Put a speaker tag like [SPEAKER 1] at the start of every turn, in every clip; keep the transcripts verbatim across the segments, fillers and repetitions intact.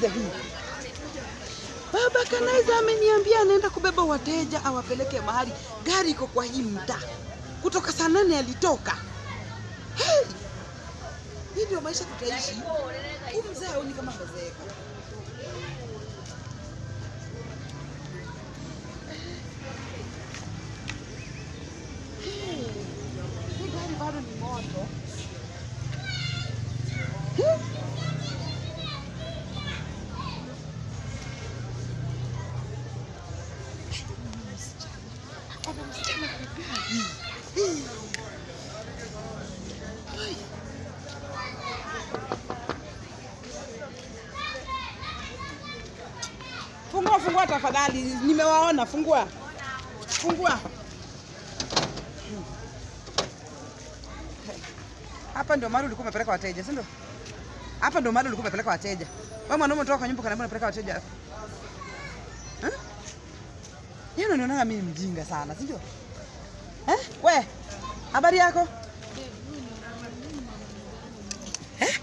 [SPEAKER 1] Sikiliza hii. Baba Kanaiza ameniambia anaenda kubeba wateja awapeleke mahali. Gari iko kwa hii mtaa. Kutoka saa nane alitoka. Hey! Hii ndio maisha tutaishi. Huyu mzee haoni kama mzeeka. Hii gari bado ni moto. Fungua, fungua tafadhali. Nimewaona, fungua. Fungua. Hapa ndio mahali ulikuwa umepeleka wateja, si ndio? Hapa ndio mahali ulikuwa umepeleka wateja. Wewe mwanaume unatoka kwa nyumba kana unapeleka wateja hapa. Eh? Yeye unaniona mimi mjinga sana, si ndio? Eh? We, habari yako? Eh?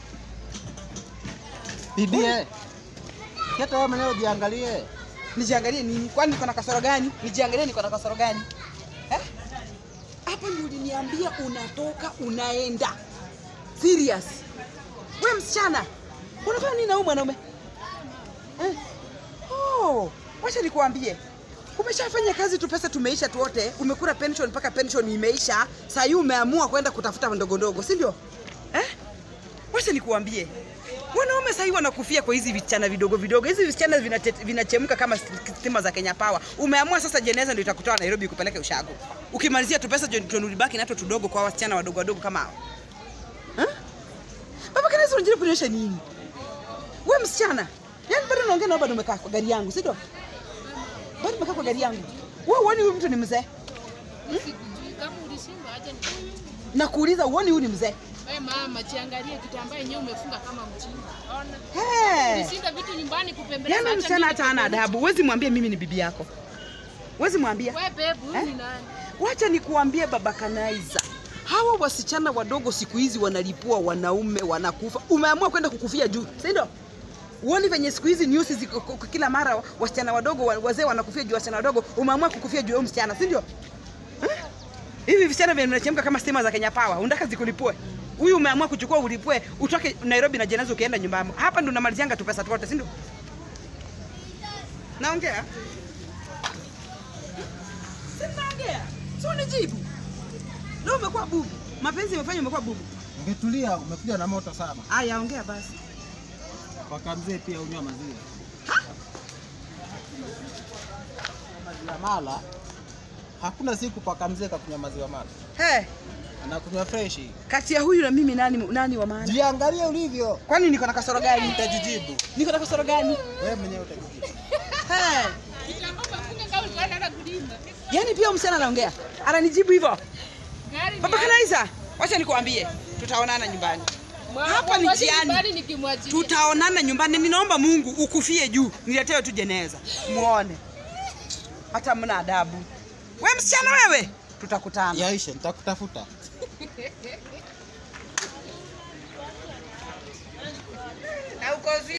[SPEAKER 2] Bibi eh. Hata wewe mwenyewe jiangalie.
[SPEAKER 1] Nijiangalie nini? Kwani niko na kasoro gani? Nijiangalie niko na kasoro gani? Eh? Hapa ndio uliniambia unatoka unaenda. Serious. Wewe msichana, unafanya nini na huyu mwanaume? Eh? Oh, wacha nikuambie. Umeshafanya kazi tu, pesa tumeisha tu wote. Umekula pension mpaka pension imeisha. Sasa hivi umeamua kwenda kutafuta ndogo ndogo, si ndio? Eh? Wacha nikuambie. Wanaume sasa hivi wanakufia kwa hizi vichana vidogo vidogo. Hizi vichana vinachemka kama stima za Kenya Power. Umeamua sasa jeneza ndio itakutoa Nairobi kupeleka ushago. Ukimalizia tu pesa tunuribaki nato tudogo kwa wasichana wadogo wadogo kama hao. Eh? Baba Kanaiza unajua kuonyesha nini? Wewe msichana, yaani bado unaongea na bado umekaa kwa gari yangu, si ndio? Bado umekaa kwa gari yangu. Wewe uone huyu mtu ni mzee?
[SPEAKER 3] Sikujui kama ulishinda aje ni.
[SPEAKER 1] Nakuuliza uone huyu ni mzee?
[SPEAKER 3] Wewe mama, jiangalie kitambaa yenyewe umefunga kama mchinga. Ona.
[SPEAKER 1] Hey.
[SPEAKER 3] Ulishinda vitu nyumbani kupembeleza.
[SPEAKER 1] Yaani msichana hata hana adabu. Huwezi mwambie mimi ni bibi yako. Huwezi mwambia.
[SPEAKER 3] Wewe bebu eh? Ni nani?
[SPEAKER 1] Wacha nikuambie Baba Kanaiza. Hawa wasichana wadogo siku hizi wanalipua wanaume wanakufa. Umeamua kwenda kukufia juu, si ndio? Uone venye siku hizi news ziko kila mara wasichana wadogo wazee wanakufia juu wasichana wadogo. Umeamua kukufia juu msichana, si ndio? Eh? Hivi visichana vile vinachemka kama stima za Kenya Power. Unataka zikulipue? Huyu umeamua kuchukua ulipue utoke Nairobi na jeneza ukienda nyumbani. Hapa ndo namalizianga tu pesa tuote, si ndio? Naongea? Sinaongea. Sio nijibu. Leo umekuwa bubu. Mapenzi yamefanya umekuwa bubu.
[SPEAKER 2] Ungetulia, umekuja na moto sana.
[SPEAKER 1] Haya, ongea basi.
[SPEAKER 2] Paka mzee pia unywa maziwa. Maziwa mala. Hakuna siku paka mzee kakunywa maziwa mala.
[SPEAKER 1] Hey,
[SPEAKER 2] anakunywa fresh.
[SPEAKER 1] Kati ya huyu na mimi nani nani wa maana?
[SPEAKER 2] Jiangalie ulivyo.
[SPEAKER 1] Kwani niko na kasoro gani?
[SPEAKER 2] Utajijibu.
[SPEAKER 1] Niko na kasoro gani?
[SPEAKER 2] Wewe mwenyewe utajijibu.
[SPEAKER 1] Hey.
[SPEAKER 3] Kitambaa umefunga kama ulikuwa na kulinda.
[SPEAKER 1] Yaani pia msichana anaongea. Ananijibu hivyo. Baba Kanaiza, wacha nikuambie. Tutaonana nyumbani. Hapa ni jiani. Tutaonana nyumbani. Ninaomba Mungu ukufie juu. Niletewe tu jeneza. Muone. Hata mna adabu. Wewe msichana wewe, tutakutana.
[SPEAKER 2] Yaisha, nitakutafuta.
[SPEAKER 1] Na uko